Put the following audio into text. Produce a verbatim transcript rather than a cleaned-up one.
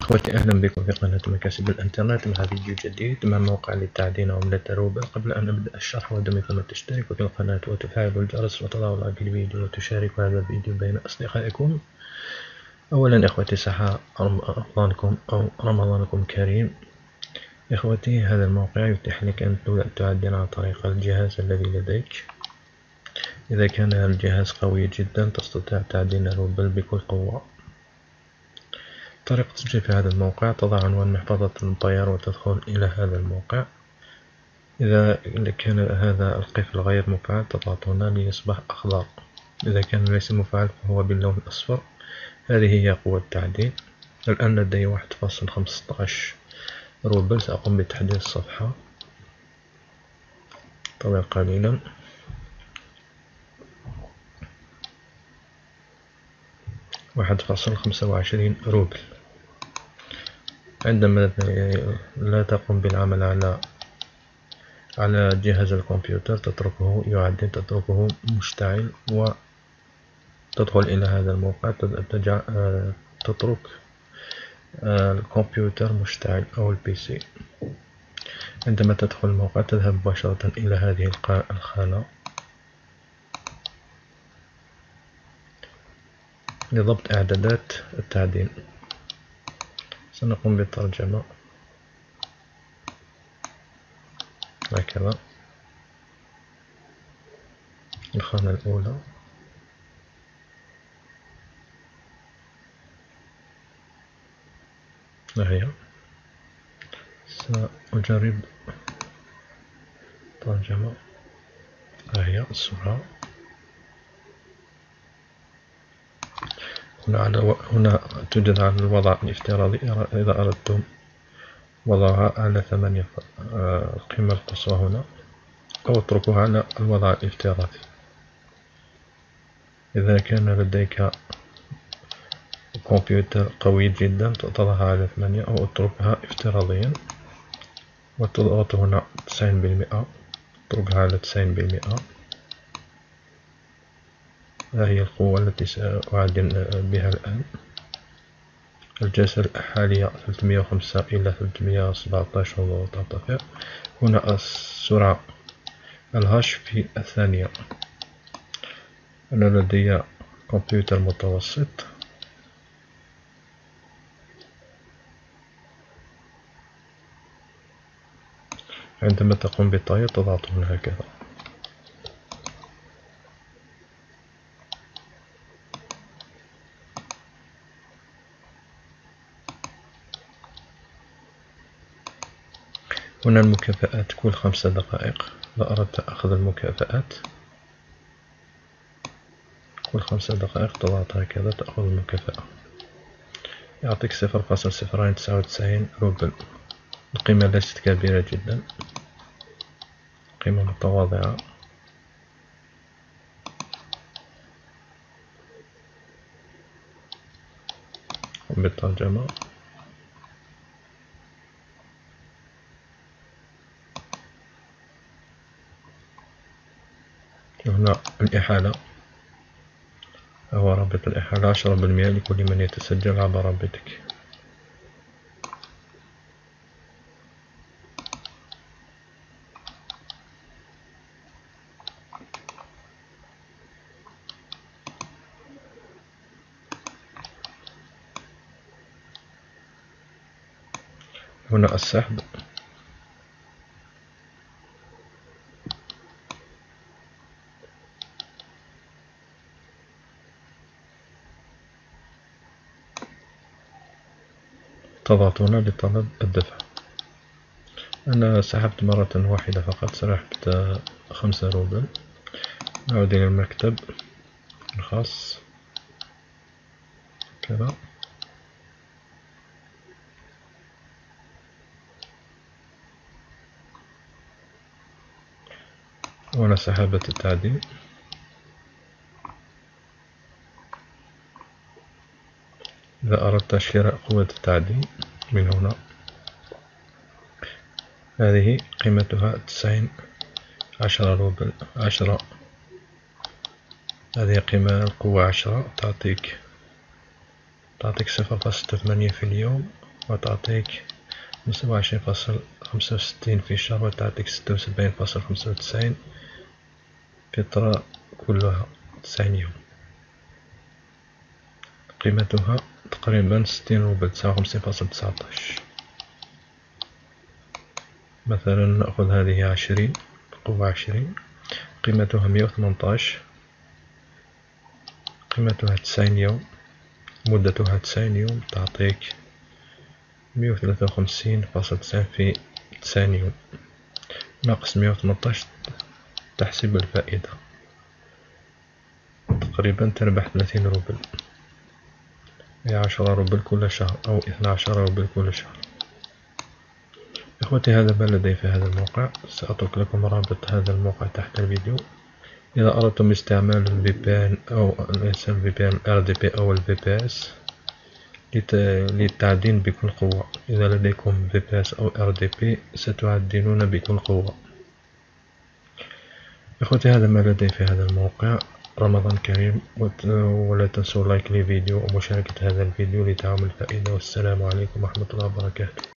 إخوتي، أهلا بكم في قناة مكاسب الإنترنت مع فيديو جديد مع موقع لتعدين عملة روبل. قبل أن أبدأ الشرح ودمكم التشترك في القناة وتفعلوا الجرس وتضعوا لايك الفيديو وتشاركوا هذا الفيديو بين أصدقائكم. أولا إخوتي، صحة رمضانكم أو رمضانكم كريم. إخوتي، هذا الموقع يتيح لك أن تعدن عن طريق الجهاز الذي لديك. إذا كان الجهاز قوي جدا تستطيع تعدين روبل بكل قوة. طريقة تسجيل في هذا الموقع: تضع عنوان محفظة الباير وتدخل إلى هذا الموقع. إذا كان هذا القفل غير مفعل تضغط هنا ليصبح أخضر. إذا كان ليس مفعل فهو باللون الأصفر. هذه هي قوة التعدين. الآن لدي واحد فاصل خمسة عشر روبل. سأقوم بتحديث الصفحة. انتظر قليلا. واحد فاصل خمسة وعشرين روبل. عندما لا تقوم بالعمل على على جهاز الكمبيوتر تتركه يعدن، تتركه مشتعل وتدخل إلى هذا الموقع. تترك الكمبيوتر مشتعل أو البي سي. عندما تدخل الموقع تذهب مباشرة إلى هذه الخانة لضبط إعدادات التعدين. سنقوم بالترجمة هكذا. الخانة الأولى، ها هي. سأجرب ترجمة. ها هي السرعة. هنا على هنا توجد على الوضع الافتراضي. إذا أردتم وضعها على ثمانية القيمة القصوى هنا، أو اتركوها على الوضع الافتراضي. إذا كان لديك كمبيوتر قوي جدا تضعها على ثمانية أو اتركها افتراضيا وتضغط هنا تسعين بالمئة. اتركها على تسعين بالمئة. ها هي القوة التي سأعدن بها الآن. الجلسة الحالية ثلاثمئة وخمسة إلى ثلاثمئة وسبعة عشر وترتفع. هنا السرعة الهاش في الثانية. أنا لدي كمبيوتر متوسط. عندما تقوم بالتغيير تضغط هنا هكذا. هنا المكافآت كل خمسة دقائق. إذا أردت أخذ المكافآت كل خمسة دقائق تضغط هكذا تأخذ المكافأة. يعطيك صفر فاصل صفرين تسعة وتسعين روبل. القيمة ليست كبيرة جدا، قيمة متواضعة. بالترجمة. هنا الإحالة، هو رابط الإحالة عشرة بالمئة لكل من يتسجل عبر رابطك. هنا السحب. تضغط هنا لطلب الدفع. أنا سحبت مرة واحدة فقط، سحبت خمسة روبل. نعود إلى المكتب الخاص كذا. وهنا سحابة التعدين. إذا أردت شراء قوة التعدين من هنا، هذه قيمتها تسعين عشرة روبل. عشرة، هذه قيمة القوة عشرة تعطيك تعطيك صفر فاصلة ثمانية في اليوم. وتعطيك خمسة وعشرين فاصل خمسة وستين في شهر، وتعطيك ستة وسبعين فاصل خمسة وتسعين فترة كلها تسعين يوم. قيمتها تقريبا ستين روبل، تسعة وخمسين فاصل تسعطاش. مثلا نأخذ هذه عشرين، قوة عشرين، قيمتها مية وثمنطاش، قيمتها تسعين يوم، مدتها تسعين يوم، تعطيك مية وثلاثة وخمسين فاصل تسعين في تسعين يوم، ناقص مية وثمنطاش تحسب الفائدة، تقريبا تربح ثلاثين روبل، هي عشرة روبل كل شهر أو اثنا عشر روبل كل شهر. إخوتي، هذا ما لدي في هذا الموقع. سأترك لكم رابط هذا الموقع تحت الفيديو. إذا أردتم استعمال ال في بي إن أو ليس ال في بي إن، آر دي بي أو ال في بي إس للتعدين بكل قوة. إذا لديكم في بي إس أو آر دي بي ستعدنون بكل قوة. إخوتي، هذا ما لدي في هذا الموقع. رمضان كريم، ولا تنسوا لايك للفيديو ومشاركة هذا الفيديو لتعم الفائدة. والسلام عليكم ورحمة الله وبركاته.